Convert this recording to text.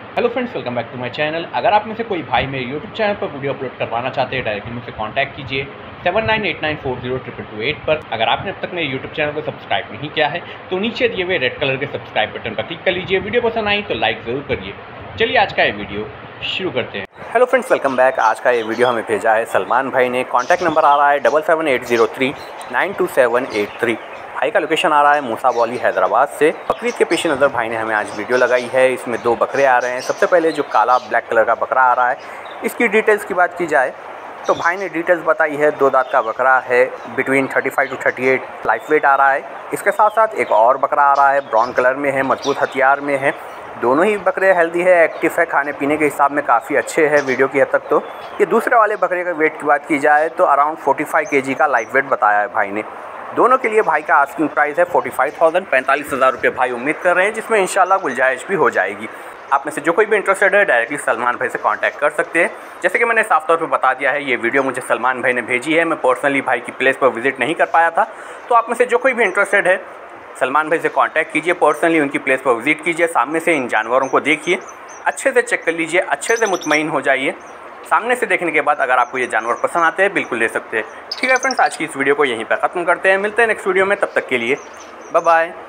Hello friends, welcome back to my channel. अगर आप में से कोई भाई मेरे यूट्यूब चैनल पर वीडियो अपलोड करवाना चाहते हैं, डायरेक्टली मुझसे कांटेक्ट कीजिए 7989402228 पर। अगर आपने अब तक मेरे यूट्यूब चैनल को सब्सक्राइब नहीं किया है तो नीचे दिए हुए रेड कलर के सब्सक्राइब बटन पर क्लिक कर लीजिए। वीडियो पसंद आई तो लाइक ज़रूर करिए। चलिए आज का ये वीडियो शुरू करते हैं। Hello friends, welcome back. आज का ये वीडियो हमें भेजा है सलमान भाई ने। कॉन्टैक्ट नंबर आ रहा है 7780392783। भाई का लोकेशन आ रहा है मूसा बॉली हैदराबाद से। बकरीद के पेश नज़र भाई ने हमें आज वीडियो लगाई है। इसमें 2 बकरे आ रहे हैं। सबसे पहले जो काला ब्लैक कलर का बकरा आ रहा है, इसकी डिटेल्स की बात की जाए तो भाई ने डिटेल्स बताई है। 2 दांत का बकरा है, बिटवीन 35 to 38 लाइफ वेट आ रहा है। इसके साथ साथ एक और बकरा आ रहा है, ब्राउन कलर में है, मजबूत हथियार में है। दोनों ही बकरे हेल्दी है, एक्टिव है, खाने पीने के हिसाब में काफ़ी अच्छे हैं वीडियो की हद तक। तो ये दूसरे वाले बकरे का वेट की बात की जाए तो अराउंड 45 kg का लाइफ वेट बताया है भाई ने। दोनों के लिए भाई का आस्किंग प्राइस है 45,000 45,000 रुपये भाई उम्मीद कर रहे हैं, जिसमें इंशाल्लाह गुंजाइश भी हो जाएगी। आप में से जो कोई भी इंटरेस्टेड है डायरेक्टली सलमान भाई से कांटेक्ट कर सकते हैं। जैसे कि मैंने साफ तौर पे बता दिया है, ये वीडियो मुझे सलमान भाई ने भेजी है। मैं पर्सनली भाई की प्लेस पर विजिट नहीं कर पाया था। तो आप में से जो कोई भी इंटरेस्टेड है सलमान भाई से कांटेक्ट कीजिए, पर्सनली उनकी प्लेस पर विजिट कीजिए, सामने से इन जानवरों को देखिए, अच्छे से चेक कर लीजिए, अच्छे से मुतमईन हो जाइए। सामने से देखने के बाद अगर आपको ये जानवर पसंद आते हैं बिल्कुल ले सकते हैं। ठीक है फ्रेंड्स, आज की इस वीडियो को यहीं पर ख़त्म करते हैं। मिलते हैं नेक्स्ट वीडियो में, तब तक के लिए बाय बाय।